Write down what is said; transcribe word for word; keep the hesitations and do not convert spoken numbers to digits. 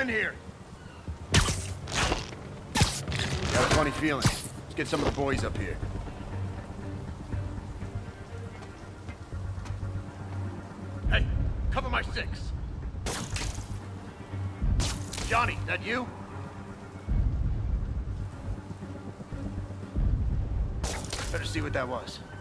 men here. Got a funny feeling. Let's get some of the boys up here. Hey, cover my six. Johnny, that you? Better see what that was.